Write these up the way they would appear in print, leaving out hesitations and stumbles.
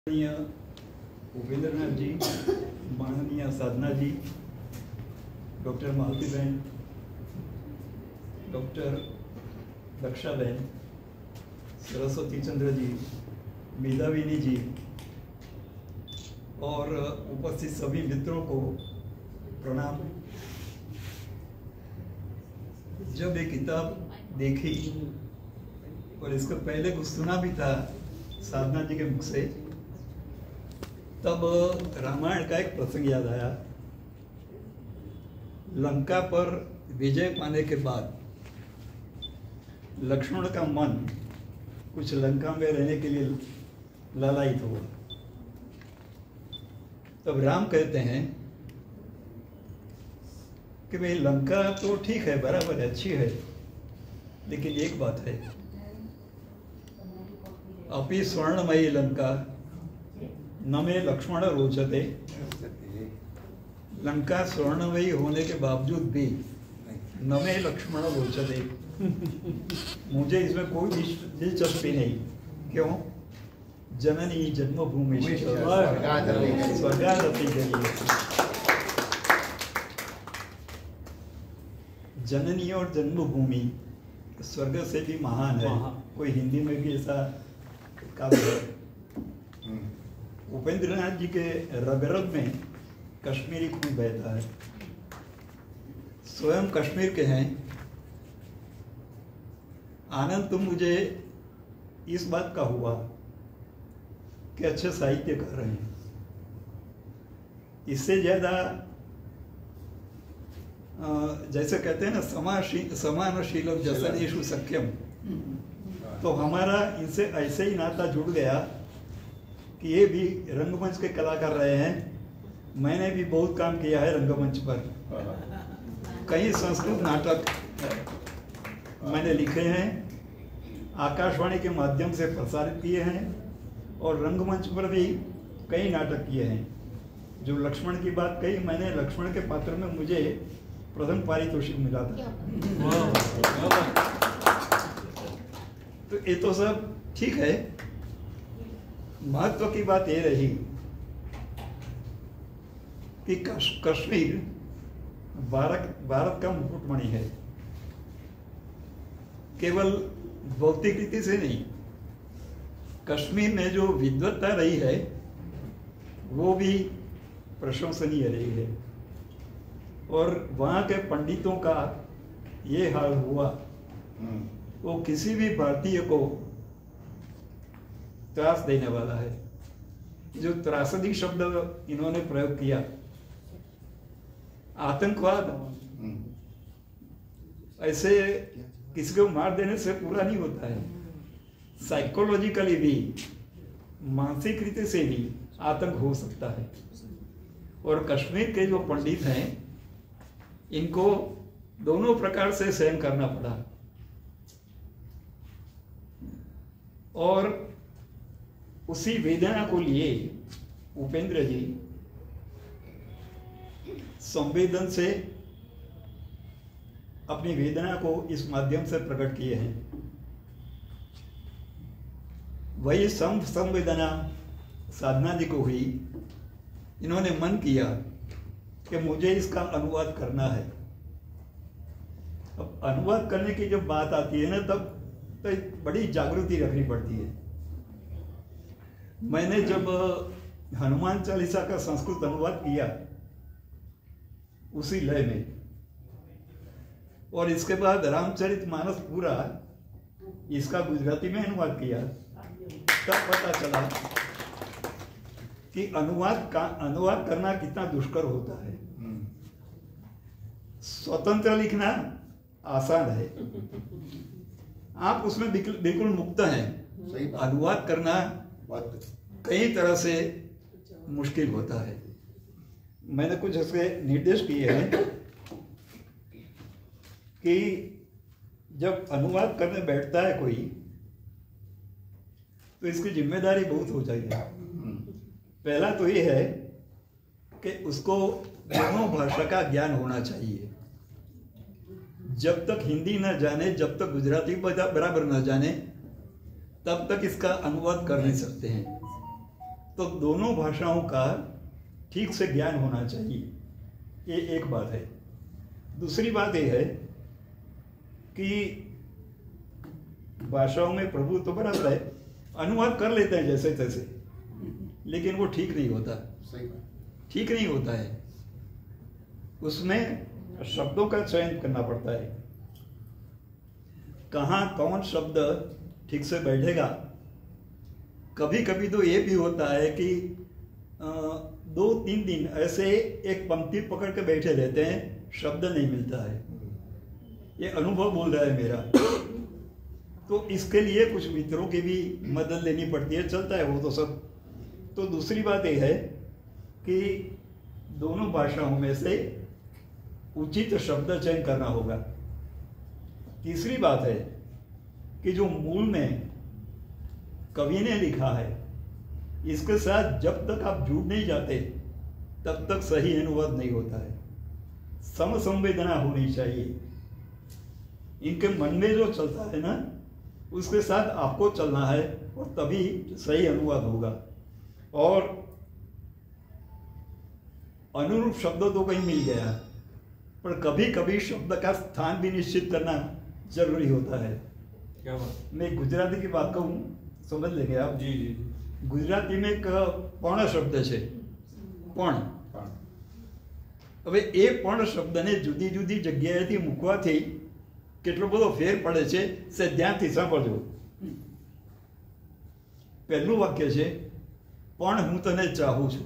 माननीय उपेंद्रनाथ जी, माननीय साधना जी, डॉक्टर मालती बहन, डॉक्टर दक्षा बहन, सरस्वती चंद्र जी, मेधाविनी जी और उपस्थित सभी मित्रों को प्रणाम। जब ये किताब देखी और इसको पहले कुछ सुना भी था साधना जी के मुख से, तब रामायण का एक प्रसंग याद आया। लंका पर विजय पाने के बाद लक्ष्मण का मन कुछ लंका में रहने के लिए लालायित हुआ। तब राम कहते हैं कि भाई लंका तो ठीक है, बराबर है, अच्छी है, लेकिन एक बात है, अपि स्वर्णमयी लंका न मे लक्ष्मण रोचते। लंका स्वर्णमयी होने के बावजूद भी न मे लक्ष्मण रोचते, मुझे इसमें कोई दिलचस्पी नहीं। क्यों? जननी जन्मभूमि स्वर्गादपि गरीयसी। जननी और जन्मभूमि स्वर्ग से भी महान है। कोई हिंदी में भी ऐसा काव्य है। उपेंद्रनाथ जी के रग-रग में कश्मीरी खून बहता है। स्वयं कश्मीर के हैं। आनंद तो मुझे इस बात का हुआ कि अच्छे साहित्य कर रहे हैं। इससे ज्यादा जैसे कहते हैं ना, समानशील जसनेषु सख्यम, तो हमारा इनसे ऐसे ही नाता जुड़ गया कि ये भी रंगमंच के कलाकार रहे हैं। मैंने भी बहुत काम किया है रंगमंच पर। कई संस्कृत नाटक मैंने लिखे हैं, आकाशवाणी के माध्यम से प्रसारित किए हैं और रंगमंच पर भी कई नाटक किए हैं। जो लक्ष्मण की बात कही, मैंने लक्ष्मण के पात्र में मुझे प्रथम पारितोषिक मिला था। तो ये तो सब ठीक है। महत्व की बात ये रही कि कश्मीर भारत का मुकुटमणि है। केवल भौतिक रीति से नहीं, कश्मीर में जो विद्वत्ता रही है वो भी प्रशंसनीय रही है। और वहाँ के पंडितों का ये हाल हुआ, वो किसी भी भारतीय को त्रास देने वाला है। जो त्रासदी शब्द इन्होंने प्रयोग किया, आतंकवाद ऐसे किसी को मार देने से पूरा नहीं होता है। साइकोलॉजिकली भी, मानसिक रीति से भी आतंक हो सकता है। और कश्मीर के जो पंडित हैं, इनको दोनों प्रकार से सहन करना पड़ा। और उसी वेदना को लिए उपेंद्र जी संवेदन से अपनी वेदना को इस माध्यम से प्रकट किए हैं। वही संवेदना साधना जी को हुई। इन्होंने मन किया कि मुझे इसका अनुवाद करना है। अब अनुवाद करने की जब बात आती है ना, तब तो बड़ी जागृति रखनी पड़ती है। मैंने जब हनुमान चालीसा का संस्कृत अनुवाद किया उसी लय में, और इसके बाद रामचरितमानस पूरा इसका गुजराती में अनुवाद किया, तब पता चला कि अनुवाद करना कितना दुष्कर होता है। स्वतंत्र लिखना आसान है, आप उसमें बिल्कुल मुक्त हैं। अनुवाद करना कई तरह से मुश्किल होता है। मैंने कुछ ऐसे निर्देश किए हैं कि जब अनुवाद करने बैठता है कोई, तो इसकी जिम्मेदारी बहुत हो जाएगी। पहला तो ये है कि उसको दोनों भाषा का ज्ञान होना चाहिए। जब तक हिंदी न जाने, जब तक गुजराती बराबर न जाने, तब तक इसका अनुवाद कर नहीं सकते हैं। तो दोनों भाषाओं का ठीक से ज्ञान होना चाहिए, ये एक बात है। दूसरी बात यह है कि भाषाओं में प्रभु तो बराबर है, अनुवाद कर लेते हैं जैसे तैसे, लेकिन वो ठीक नहीं होता, ठीक नहीं होता है। उसमें शब्दों का चयन करना पड़ता है, कहाँ कौन शब्द ठीक से बैठेगा। कभी कभी तो ये भी होता है कि 2-3 दिन ऐसे एक पंक्ति पकड़ के बैठे रहते हैं, शब्द नहीं मिलता है। ये अनुभव बोल रहा है मेरा। तो इसके लिए कुछ मित्रों की भी मदद लेनी पड़ती है, चलता है वो तो सब। तो दूसरी बात यह है कि दोनों भाषाओं में से उचित शब्द चयन करना होगा। तीसरी बात है कि जो मूल में कवि ने लिखा है, इसके साथ जब तक आप जुड़ नहीं जाते तब तक सही अनुवाद नहीं होता है। समसंवेदना होनी चाहिए, इनके मन में जो चलता है ना उसके साथ आपको चलना है, और तभी सही अनुवाद होगा। और अनुरूप शब्द तो कहीं मिल गया, पर कभी कभी शब्द का स्थान भी निश्चित करना जरूरी होता है। क्या बात? मैं गुजराती की बात कहूँ, समझ लेंगे आप। जी जी। गुजराती में एक पण शब्द है, पण। હવે એ પણ શબ્દને જુદી જુદી જગ્યાએથી મૂકવાથી કેટલો બધો ફેર પડે છે, સે ધ્યાનથી સાંભળજો। પહેલું વાક્ય છે, પણ હું તને ચાહું છું।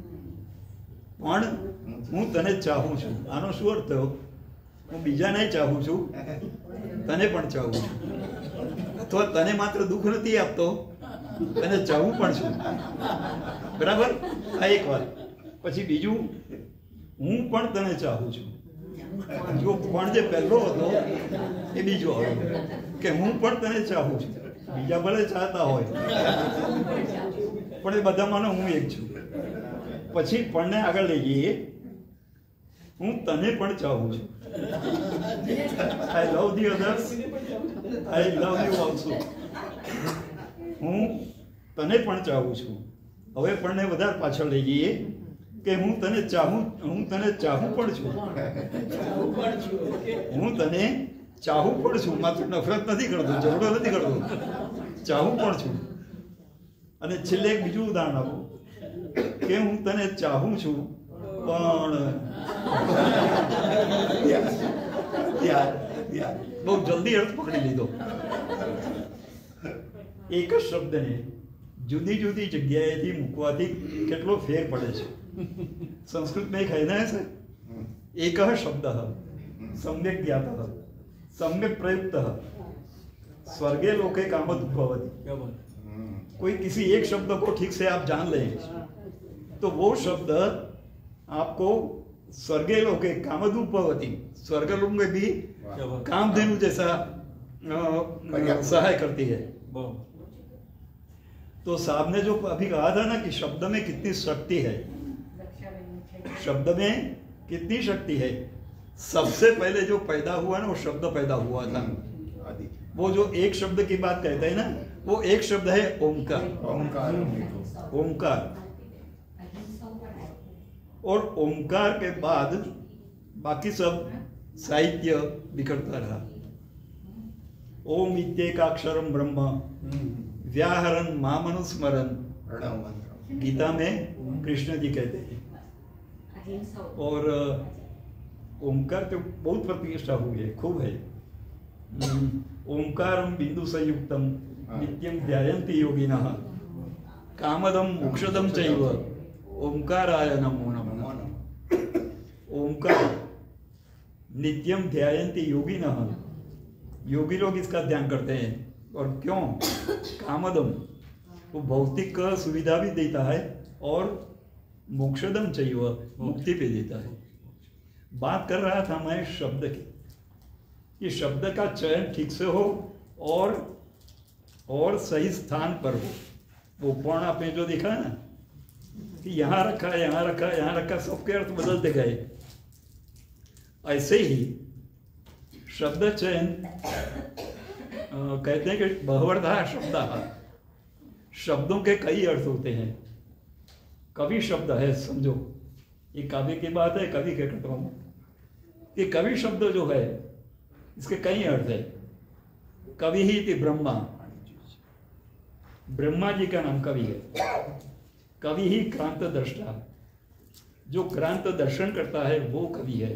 પણ હું તને ચાહું છું, આનો શું અર્થ થયો? હું બીજાને ચાહું છું, તને પણ ચાહું છું। અથવા તને માત્ર દુઃખ નથી આપતો, તને ચાહું પણ છું। બરાબર? આ એક વાત। પછી બીજું, હું પણ તને ચાહું છું। જો પણ જે પહેલો હતો એ બીજો આવ્યો કે હું પણ તને ચાહું છું। બીજા ભલે ચાહતા હોય, પણ એ બધામાંનો હું એક છું। પછી પણને આગળ લઈ જઈએ, હું તને પણ ચાહું છું। I love the others, I love you also. હું તને પણ ચાહું છું। હવે પણને વધારે પાછળ લઈ જઈએ કે હું તને ચાહું પણ છું। હું તને ચાહું પણ છું, માત્ર નફરત નથી કરતો, ઝઘડો નથી કરતો, ચાહું પણ છું। અને છેલ્લે એક બીજું ઉદાહરણ આપું કે હું તને ચાહું છું પણ બહુ જલ્દી અર્થ પકડી લીધો। એક જ શબ્દને જુદી જુદી જગ્યાએથી મૂકવાથી કેટલો ફેર પડે છે। संस्कृत में एक है ना ऐसे, एक शब्द सम्यक ज्ञातः सम्यक प्रयुक्तः स्वर्गे लोके कामोद्भवति। कोई किसी एक शब्द को ठीक से आप जान लें तो वो शब्द आपको स्वर्गे लोके कामोद्भवति, स्वर्गलोक में भी कामधेनु जैसा सहाय करती है। तो साहब ने जो अभी कहा था ना कि शब्द में कितनी शक्ति है, शब्द में कितनी शक्ति है। सबसे पहले जो पैदा हुआ ना वो शब्द पैदा हुआ था। वो जो एक शब्द की बात कहते हैं ना, वो एक शब्द है ओंकार। ओंकार। और ओंकार के बाद बाकी सब साहित्य बिखरता रहा। ओम इत्येकाक्षरम ब्रह्म व्याहरण मामनुस्मरण, गीता में कृष्ण जी कहते हैं। और ओंकार तो बहुत प्रतिष्ठा हुई है, खूब है। ओंकारम बिंदु संयुक्तम नित्यम ध्यायन्ति योगिनः कामदम मोक्षदम चैव ओंकाराय नमो नमः। ओंकार नित्यम ध्यायन्ति योगिनः, योगी लोग इसका ध्यान करते हैं। और क्यों? कामदम, वो भौतिक सुविधा भी देता है और मोक्षदम चाहिए, मुक्ति भी देता है। बात कर रहा था मैं शब्द की, ये शब्द का चयन ठीक से हो और सही स्थान पर हो। वो पण आपने जो देखा है ना कि यहाँ रखा, यहाँ रखा, यहाँ रखा, सबके अर्थ बदलते गए। ऐसे ही शब्द चयन कहते हैं कि बहुवर्धा शब्द, शब्दों के कई अर्थ होते हैं। कवि शब्द है, समझो ये काव्य की बात है, कवि के कहता हूं कि कवि शब्द जो है इसके कई अर्थ है। कवि ही थी ब्रह्मा, ब्रह्मा जी का नाम कवि है। कवि ही क्रांत दृष्टा, जो क्रांत दर्शन करता है वो कवि है।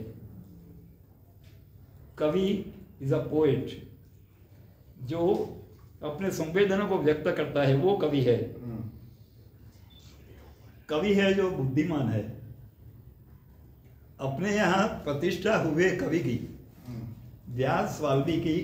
कवि इज अ पोएट, जो अपने संवेदनों को व्यक्त करता है वो कवि है। कवि है जो बुद्धिमान है। अपने यहाँ प्रतिष्ठा हुए कवि की, व्यास, वाल्मीकि,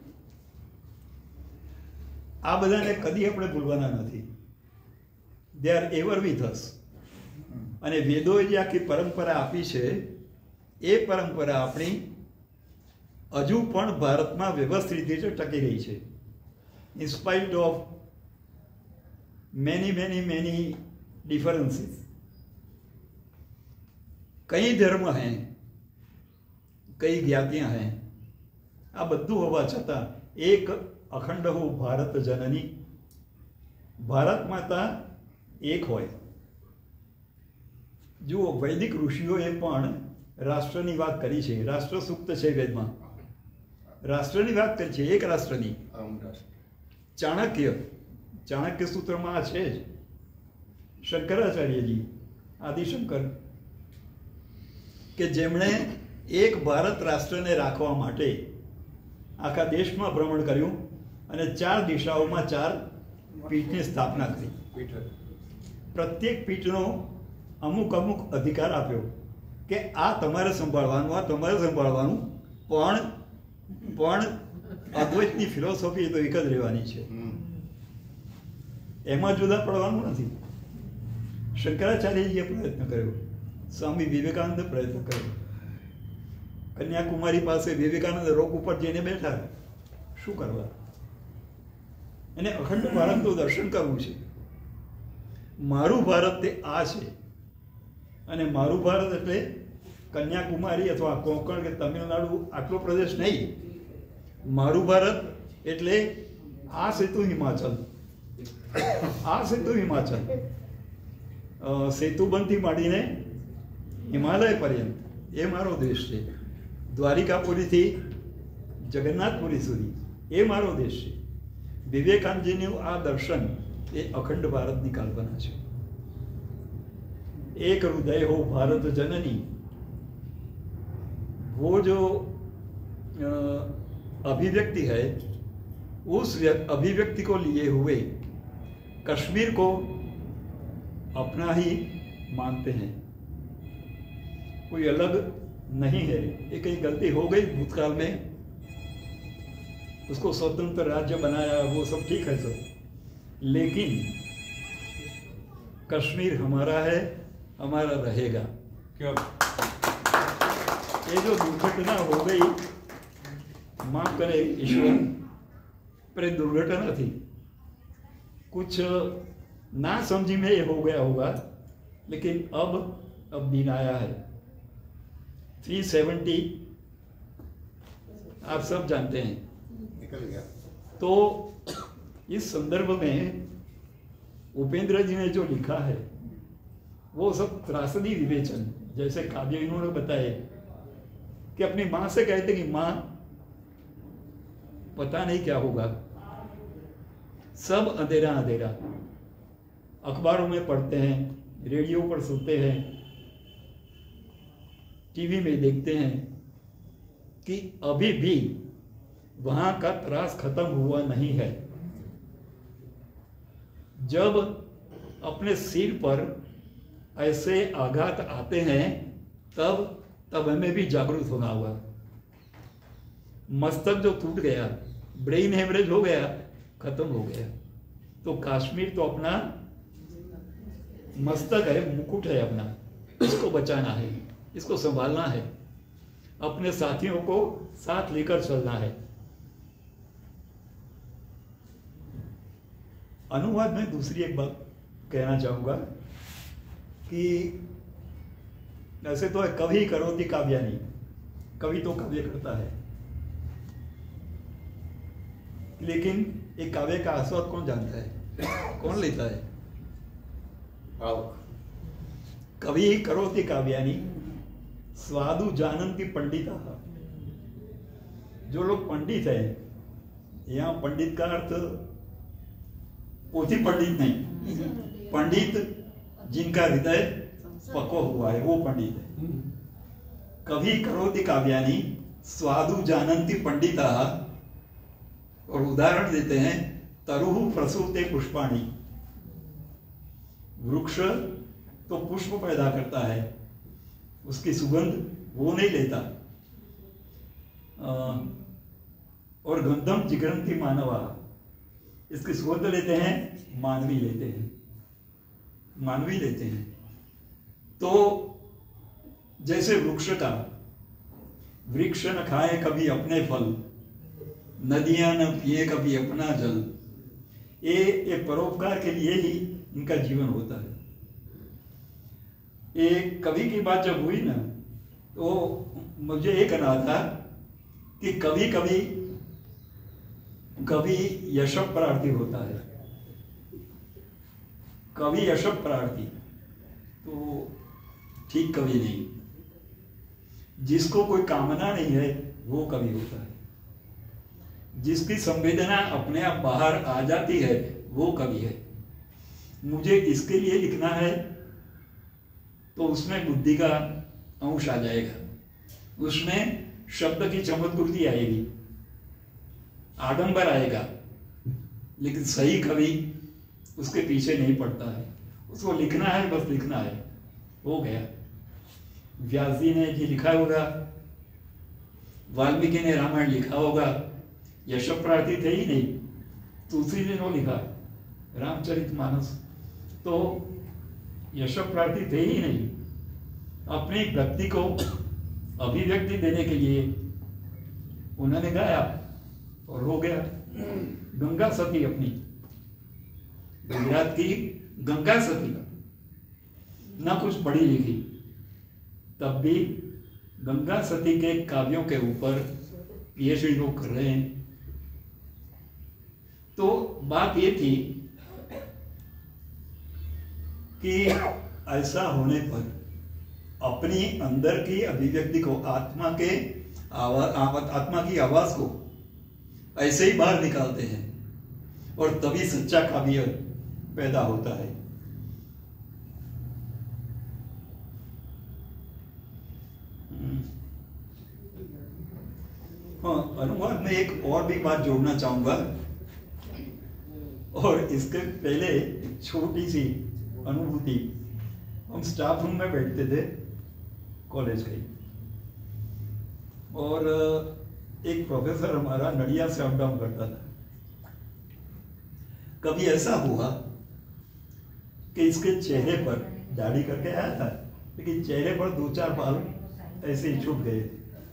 આ બધાને કદી આપણે ભૂલવાના નથી. They are ever with us. અને વેદોએ જે આખી પરંપરા આપી છે એ પરંપરા આપણી હજુ પણ ભારતમાં વ્યવસ્થિત રીતે ટકી રહી છે. In spite of many differences. कई धर्म हैं, कई ज्ञातियां हैं, आ बधु होवा छतां एक अखंड हो भारत जननी, भारत माता एक होय. जुओ वैदिक ऋषिओए पण राष्ट्रनी वात करी छे. राष्ट्र सूक्त छे वेदमां, राष्ट्रनी वात करी छे, एक राष्ट्रनी. चाणक्य सूत्रमां आ छे ज. शंकराचार्य जी, आदिशंकर, के जेमणे एक भारत राष्ट्र ने राखवा माटे आखा देश में भ्रमण कर्युं अने 4 दिशाओं में 4 पीठनी स्थापना करी. प्रत्येक पीठनो अमुक अमुक अधिकार आप्यो के आ तमारे संभाळवानुं, आ तमारे संभाळवानुं, पण अद्वैतनी फिलोसोफी तो एक ज रहेवानी छे, एमां जुदा पड़वानुं नथी. शंकराचार्यजीए प्रयत्न कर्यो, स्वामी विवेकानंद प्रयत्न कर्यो. कन्याकुमारी पासे विवेकानंद रोक पर जईने बैठा, शुं करवा? एने अखंड भारत तो दर्शन करवुं छे. मारू भारत ते आ छे अने मारू भारत एटले कन्याकुमारी अथवा कोंकण के तमिलनाडु आटलो प्रदेश नहीं. मारू भारत एटले आ सेतु हिमाचल, आ सेतु हिमाचल, सेतुबंधથી માંડીને હિમાલય पर्यंत એ મારો દેશ છે. દ્વારિકાપુરીથી જગન્નાથપુરી સુધી એ મારો દેશ છે. વિવેકાનંદજીનું આ દર્શન એ અખંડ ભારતની કલ્પના છે. एक हृदय हो भारत जननी, वो जो अभिव्यक्ति है, उस अभिव्यक्ति को लिए हुए कश्मीर को अपना ही मानते हैं. कोई अलग नहीं है. ये कहीं गलती हो गई भूतकाल में, उसको स्वतंत्र राज्य बनाया, वो सब ठीक है सब, लेकिन कश्मीर हमारा है, हमारा रहेगा. क्यों? ये जो दुर्घटना हो गई, माफ करे ईश्वर, पर दुर्घटना थी, कुछ ना समझी में ये हो गया होगा, लेकिन अब दिन आया है. 370 आप सब जानते हैं. निकल गया. तो इस संदर्भ में उपेंद्र जी ने जो लिखा है वो सब त्रासदी विवेचन, जैसे काव्य इन्होंने बताए कि अपनी माँ से कहते कि माँ पता नहीं क्या होगा, सब अंधेरा अंधेरा. अखबारों में पढ़ते हैं, रेडियो पर सुनते हैं, टीवी में देखते हैं कि अभी भी वहां का त्रास खत्म हुआ नहीं है. जब अपने सिर पर ऐसे आघात आते हैं तब हमें भी जागरूक होना होगा. मस्तक जो टूट गया, ब्रेन हेमरेज हो गया, खत्म हो गया. तो कश्मीर तो अपना मस्तक है, मुकुट है अपना, इसको बचाना है, इसको संभालना है, अपने साथियों को साथ लेकर चलना है. अनुवाद में दूसरी एक बात कहना चाहूंगा कि ऐसे तो कवि करोति काव्यानि, कवि तो काव्य करता है, लेकिन एक काव्य का आस्वाद कौन जानता है, कौन लेता है? कवि करोति काव्यानि स्वादु जानन्ति पंडिताः। जो लोग पंडित है, यहाँ पंडित का अर्थ पोथी पंडित नहीं, पंडित जिनका हृदय पक्व हुआ है वो पंडित है। कवि करोति काव्यानि स्वादु जानन्ति पंडिताः। और उदाहरण देते हैं, तरुः प्रसूते पुष्पाणि। वृक्ष तो पुष्प पैदा करता है, उसकी सुगंध वो नहीं लेता। और गंधम जिगरन्ति मानवा, इसकी सुगंध लेते हैं मानवी लेते हैं, मानवी लेते हैं। तो जैसे वृक्ष का, वृक्ष न खाए कभी अपने फल, नदियां न पिए कभी अपना जल। ये परोपकार के लिए ही इनका जीवन होता है। ये कवि की बात जब हुई ना, तो मुझे ये कहना था कि कभी कभी कवि यश प्रार्थी होता है। कवि यश प्रार्थी तो ठीक कवि नहीं। जिसको कोई कामना नहीं है वो कवि होता है। जिसकी संवेदना अपने आप बाहर आ जाती है वो कवि है। मुझे इसके लिए लिखना है तो उसमें बुद्धि का अंश आ जाएगा, उसमें शब्द की चमत्कृति आएगी, आडंबर आएगा। लेकिन सही कवि उसके पीछे नहीं पड़ता है, उसको लिखना है, बस लिखना है, हो गया। व्यास जी ने जी लिखा होगा, वाल्मीकि ने रामायण लिखा होगा, यश प्रार्थी थे ही नहीं। तुलसी जी ने लिखा रामचरितमानस, तो यश प्रार्थी थे ही नहीं। अपनी व्यक्ति को अभिव्यक्ति देने के लिए उन्होंने गाया और हो गया। गंगा सती, अपनी गुजरात की गंगा सती, ना कुछ पढ़ी लिखी, तब भी गंगा सती के काव्यों के ऊपर पीएचडी लोग कर रहे हैं। तो बात ये थी कि ऐसा होने पर अपनी अंदर की अभिव्यक्ति को, आत्मा की आवाज को ऐसे ही बाहर निकालते हैं और तभी सच्चा काव्य पैदा होता है। हाँ, अनुवाद में एक और भी बात जोड़ना चाहूंगा, और इसके पहले छोटी सी अनुभूति। हम स्टाफ रूम में बैठते थे कॉलेज के, और एक प्रोफेसर हमारा नडिया से अप डाउन करता था। कभी ऐसा हुआ कि इसके चेहरे पर, दाढ़ी करके आया था, लेकिन चेहरे पर 2-4 बाल ऐसे ही छूट गए।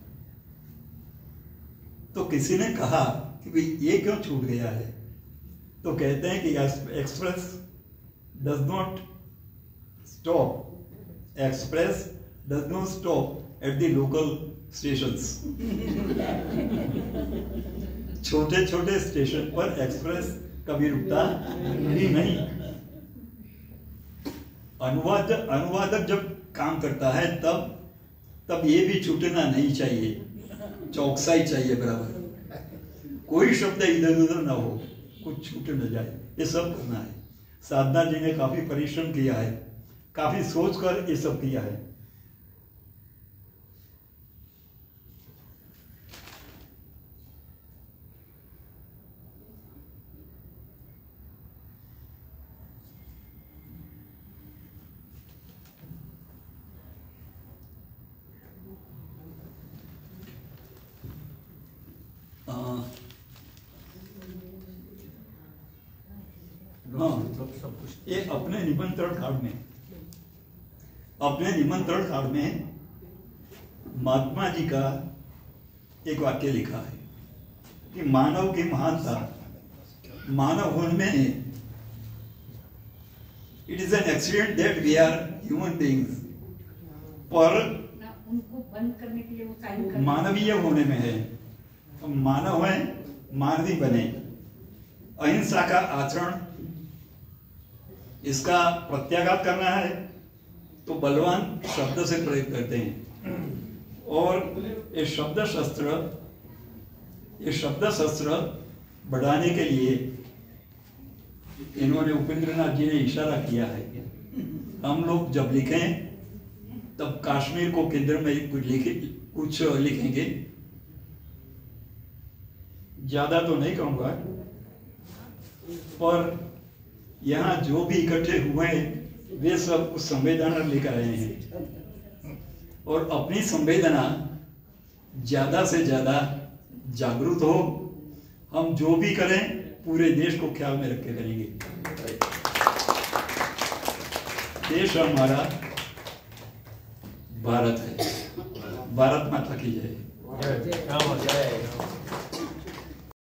तो किसी ने कहा कि भाई ये क्यों छूट गया है? तो कहते हैं कि express does not stop, express does not stop at the local stations. छोटे छोटे स्टेशन पर एक्सप्रेस कभी रुकता ही नहीं। अनुवादक जब काम करता है तब ये भी छूटना नहीं चाहिए, चौकसाई चाहिए बराबर। कोई शब्द इधर उधर ना हो, कुछ छूट न जाए, ये सब करना है। साधना जी ने काफी परिश्रम किया है, काफी सोचकर ये सब किया है। ये अपने निमंत्रण कार्ड में महात्मा जी का एक वाक्य लिखा है कि मानव की महानता मानव होने में है। It is an accident that we are human beings, पर उनको बंद करने के लिए वो साइन कर मानवीय होने में है। हम मानव हैं, मानवीय बने। अहिंसा का आचरण, इसका प्रत्याघात करना है तो बलवान शब्द से प्रयोग करते हैं। और ये शब्द शस्त्र बढ़ाने के लिए इन्होंने उपेंद्रनाथ जी ने इशारा किया है। हम लोग जब लिखें तब कश्मीर को केंद्र में कुछ लिखेंगे, ज्यादा तो नहीं कहूंगा, पर यहाँ जो भी इकट्ठे हुए हैं वे सब कुछ संवेदना लेकर आए हैं और अपनी संवेदना ज्यादा से ज्यादा जागरूक हो। हम जो भी करें पूरे देश को ख्याल में रख के करेंगे। देश हमारा भारत है। भारत माता की जय।